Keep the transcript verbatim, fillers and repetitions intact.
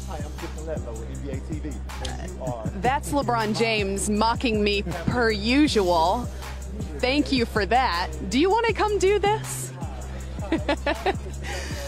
Hi, I'm Kristen Ledlow with N B A T V. And you are... That's LeBron James mocking me per usual. Thank you for that. Do you want to come do this?